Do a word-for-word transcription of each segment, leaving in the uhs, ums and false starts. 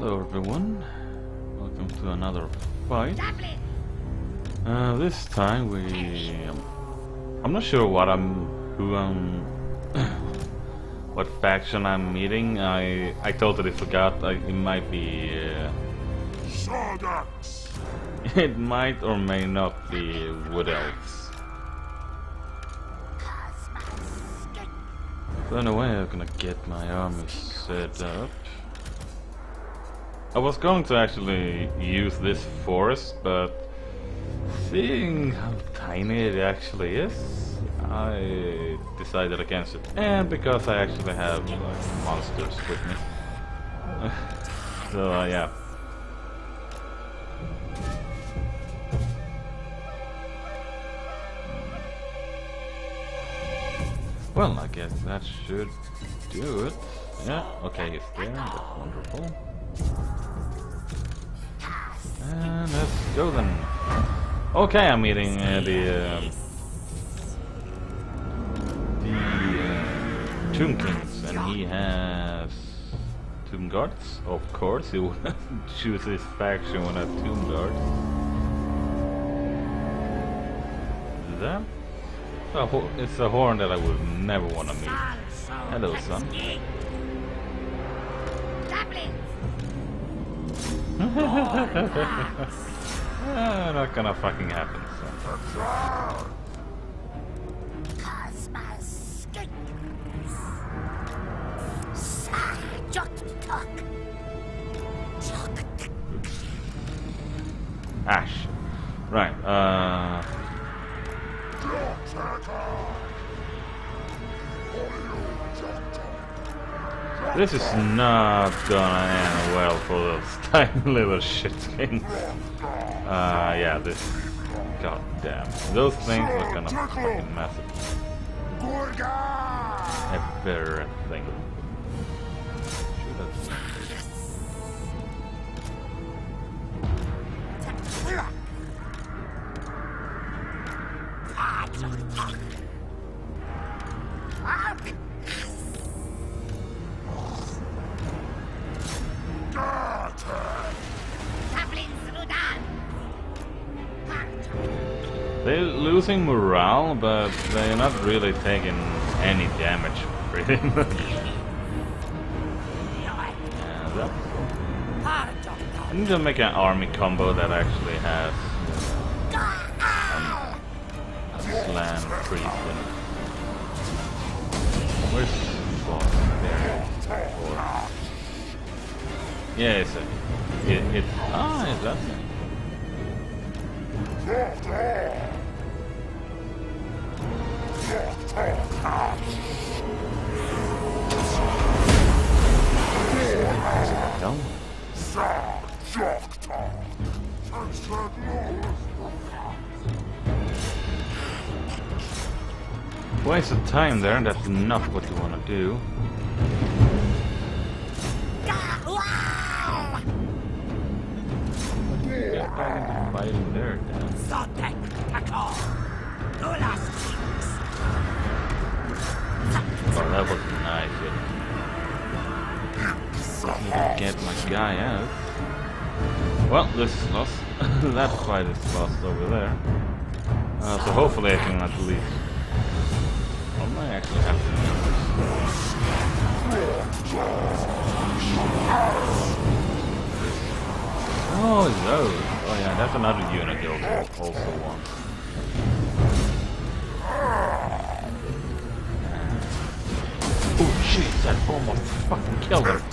Hello everyone, welcome to another fight. Uh, this time we... Um, I'm not sure what I'm... who I'm... what faction I'm meeting. I I totally forgot. I, it might be... Uh, it might or may not be Wood Elves. So anyway, I'm gonna get my army set up. I was going to actually use this forest, but seeing how tiny it actually is, I decided against it. And because I actually have like, monsters with me. So uh, yeah. Well, I guess that should do it. Yeah, okay, he's there, that's wonderful. And let's go then. Okay, I'm meeting uh, the uh, the uh, Tombkings, and he has Tomb Guards. Of course, he would choose his faction when I have Tomb Guards. Is that? A ho it's a horn that I would never want to meet. Hello, son. uh, not gonna fucking happen. Ash. Right. Uh. This is not gonna end well for those tiny little shit things. Uh, yeah, this. God damn. Those things are gonna fucking mess it. Everything. They're losing morale, but they're not really taking any damage, pretty much. Yeah, that's cool. I need to make an army combo that actually has um, a slam priest in it. Where's the boss? There. Or, yeah, it's a... It, it's... Ah, is that it? Down. Waste of time there, and that's not what you want to do. Get back into fighting there, damn. Oh, that was nice. Let me get my guy out. Well, this is lost. That fight is lost over there. Uh, so hopefully I can at least... I might actually have to make this. Oh, those. Oh yeah, that's another unit you also want. Oh shit, that almost fucking killed her.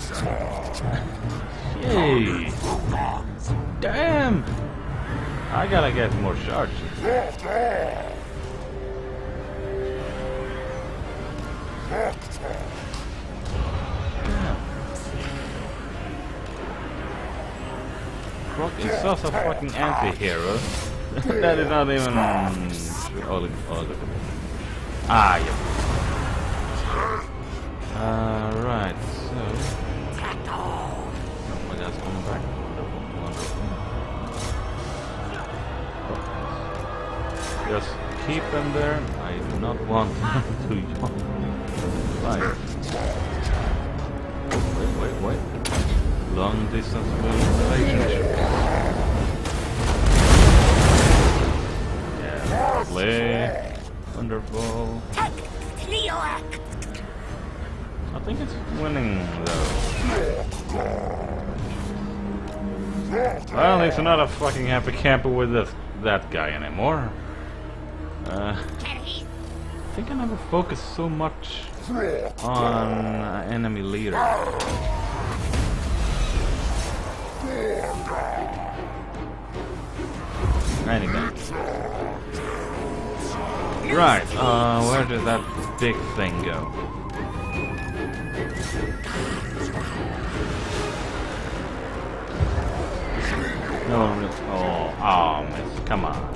Yay! Damn! I gotta get more charges. Croc is such a fucking anti-hero. That is not even... Oh, look, oh, look at this. Ah, yep. Uh, right, so... Oh my god, it's coming back. Wonderful, wonderful. Just keep them there. I do not want them to yawn. Right. Wait, wait, wait. long distance relationship. Yeah, lovely. Wonderful. I think it's winning though. Well, he's not a fucking happy camper with this, that guy anymore. Uh, I think I never focused so much on uh, enemy leader. Anyway. Right, uh, where did that big thing go? No one really. Oh, oh, miss. Come on.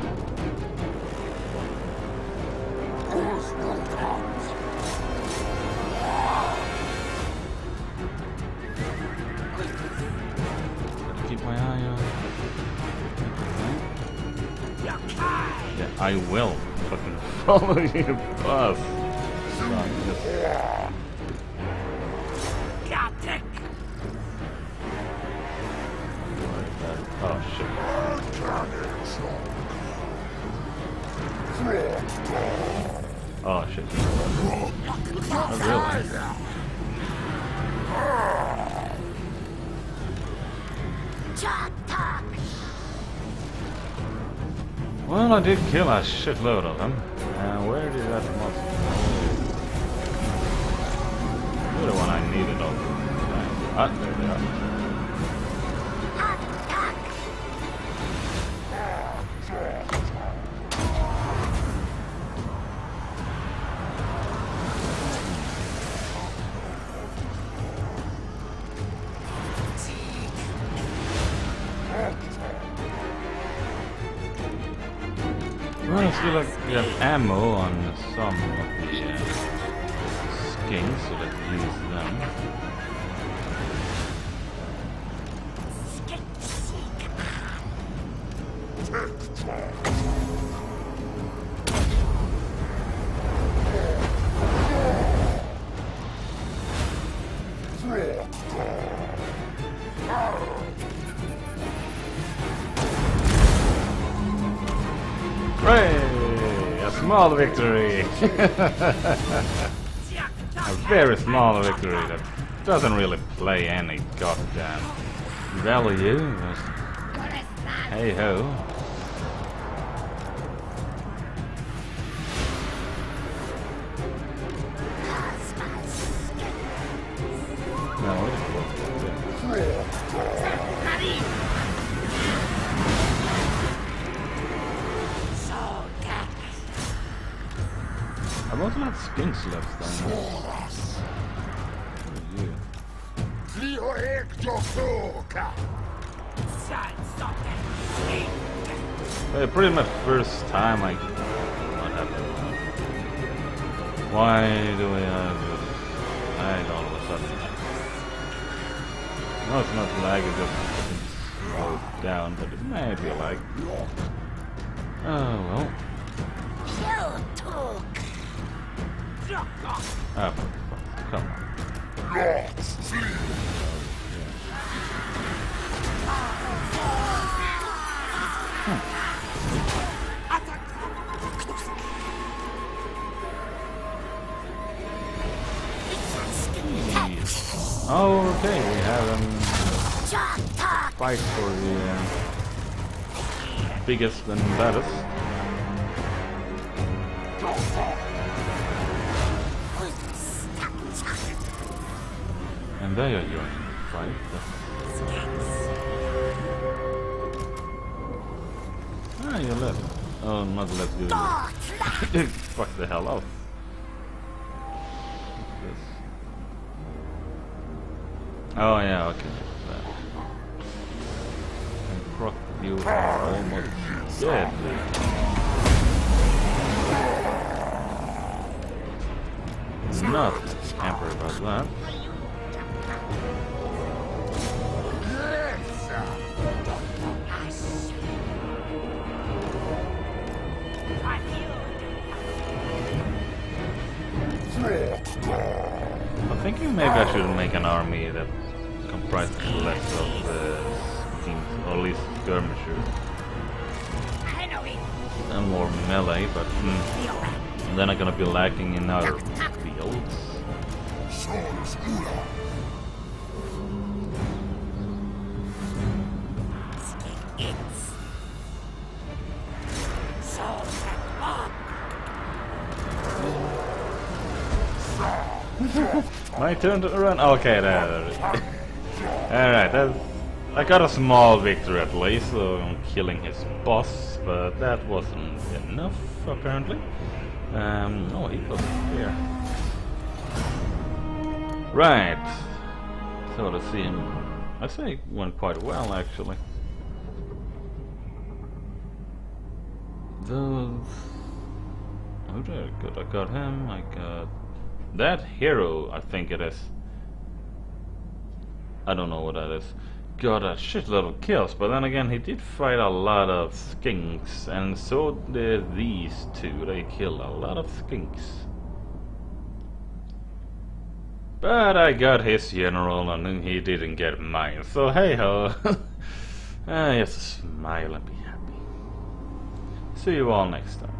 Gotta keep my eye on. Yeah, I will fucking follow you, boss. Oh shit. Oh shit. Oh really? Well, I did kill a shitload of them. And where did that monster go? You're the one I needed all the time. Ah, there they are. Well, I feel like we have ammo on some of the uh, skins, so let's use them. Hooray! A small victory! A very small victory that doesn't really play any goddamn value. Hey ho. No, I wasn't at skinks left then. Yeah, pretty much first time I... What happened? Why do we have this lag all of a sudden? No, it's not lag, it's just slowed down, but it may be lag. Oh well. Oh, come on. Hmm. Oh, okay, we have um, fight for the uh, biggest and baddest. And they are joining the fight. Ah, you left. Oh, not left you. Fuck the hell off. This. Oh yeah, okay. That. And Croc, you are almost dead. Not hampered about that. I'm thinking maybe I should make an army that comprised less of uh, things, or at least skirmishers. And more melee, but mm, then I'm gonna be lacking in other fields. My turn to run. Okay, there. Alright, that's. I got a small victory at least, so I'm killing his boss, but that wasn't enough apparently. Um, oh, he was here. Right. So the scene, I'd say it went quite well actually. Those. Oh, there, good. I got him. I got that hero. I think it is. I don't know what that is. Got a shitload of kills, but then again, he did fight a lot of skinks, and so did these two. They killed a lot of skinks. But I got his general, and he didn't get mine. So hey ho, I just smile and be happy. See you all next time.